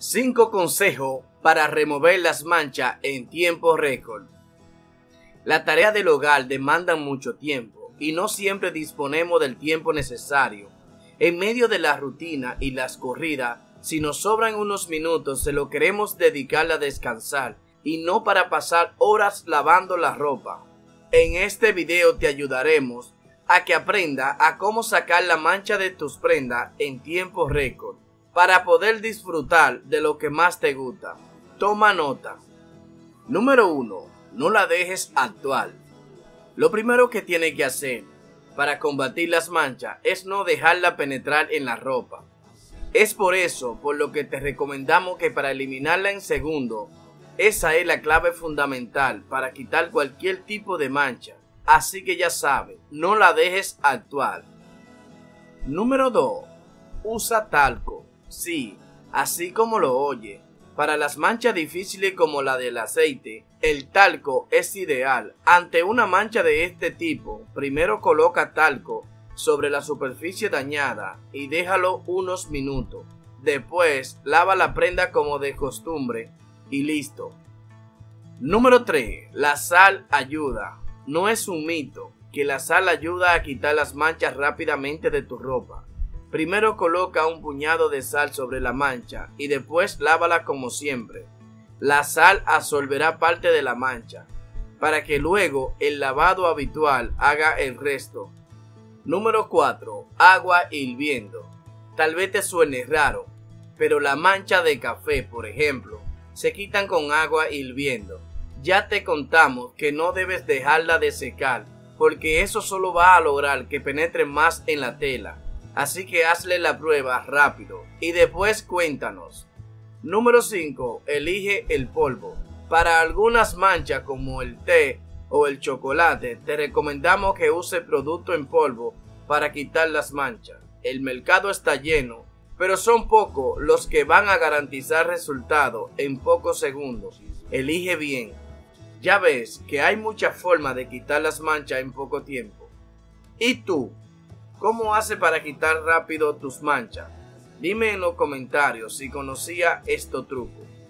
5 consejos para remover las manchas en tiempo récord. La tarea del hogar demanda mucho tiempo y no siempre disponemos del tiempo necesario. En medio de la rutina y las corridas, si nos sobran unos minutos, se lo queremos dedicar a descansar y no para pasar horas lavando la ropa. En este video te ayudaremos a que aprenda a cómo sacar la mancha de tus prendas en tiempo récord para poder disfrutar de lo que más te gusta. Toma nota. Número 1. No la dejes actuar. Lo primero que tienes que hacer para combatir las manchas es no dejarla penetrar en la ropa. Es por eso por lo que te recomendamos que para eliminarla en segundos, esa es la clave fundamental para quitar cualquier tipo de mancha. Así que ya sabes, no la dejes actuar. Número 2. Usa talco. Sí, así como lo oye. Para las manchas difíciles como la del aceite, el talco es ideal. Ante una mancha de este tipo, primero coloca talco sobre la superficie dañada y déjalo unos minutos. Después, lava la prenda como de costumbre y listo. Número 3. La sal ayuda. No es un mito que la sal ayuda a quitar las manchas rápidamente de tu ropa. Primero coloca un puñado de sal sobre la mancha y después lávala como siempre. La sal absorberá parte de la mancha, para que luego el lavado habitual haga el resto. Número 4. Agua hirviendo. Tal vez te suene raro, pero la mancha de café, por ejemplo, se quitan con agua hirviendo. Ya te contamos que no debes dejarla de secar, porque eso solo va a lograr que penetre más en la tela. Así que hazle la prueba rápido y después cuéntanos. Número 5. Elige el polvo. Para algunas manchas como el té o el chocolate, te recomendamos que use producto en polvo para quitar las manchas. El mercado está lleno, pero son pocos los que van a garantizar resultados en pocos segundos. Elige bien. Ya ves que hay muchas formas de quitar las manchas en poco tiempo. ¿Y tú? ¿Cómo haces para quitar rápido tus manchas? Dime en los comentarios si conocías estos trucos.